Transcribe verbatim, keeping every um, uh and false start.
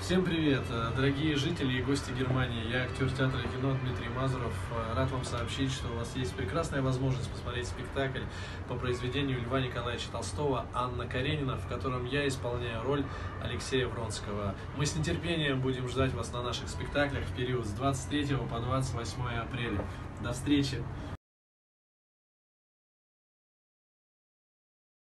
Всем привет, дорогие жители и гости Германии. Я актер театра и кино Дмитрий Мазуров. Рад вам сообщить, что у вас есть прекрасная возможность посмотреть спектакль по произведению Льва Николаевича Толстого «Анна Каренина», в котором я исполняю роль Алексея Вронского. Мы с нетерпением будем ждать вас на наших спектаклях в период с двадцать третьего по двадцать восьмое апреля. До встречи!